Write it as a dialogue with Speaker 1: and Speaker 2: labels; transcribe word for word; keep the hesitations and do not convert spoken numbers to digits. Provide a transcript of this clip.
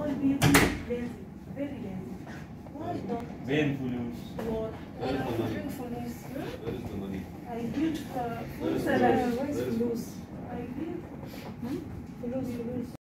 Speaker 1: all people lazy, very lazy. Why don't
Speaker 2: Vain fools.
Speaker 1: Lord,
Speaker 3: Where is the money?
Speaker 1: bring fools?
Speaker 3: Where is the money?
Speaker 1: I built for
Speaker 3: Where
Speaker 1: full
Speaker 3: is
Speaker 1: salary.
Speaker 3: Fulusi?
Speaker 1: Where is
Speaker 3: Where is
Speaker 1: Fulus? I built. Hmm? Fulus, Fulus.